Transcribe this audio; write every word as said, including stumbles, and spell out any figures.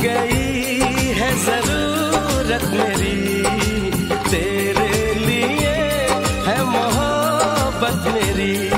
गई है जरूरत मेरी, तेरे लिए है मोहब्बत मेरी।